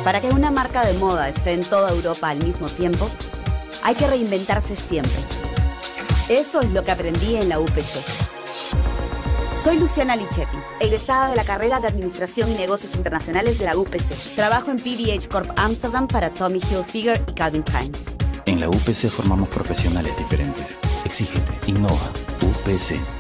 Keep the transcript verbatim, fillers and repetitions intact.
Para que una marca de moda esté en toda Europa al mismo tiempo, hay que reinventarse siempre. Eso es lo que aprendí en la U P C. Soy Luciana Lichetti, egresada de la carrera de Administración y Negocios Internacionales de la U P C. Trabajo en P V H Corp Amsterdam para Tommy Hilfiger y Calvin Klein. En la U P C formamos profesionales diferentes. Exígete, innova. U P C.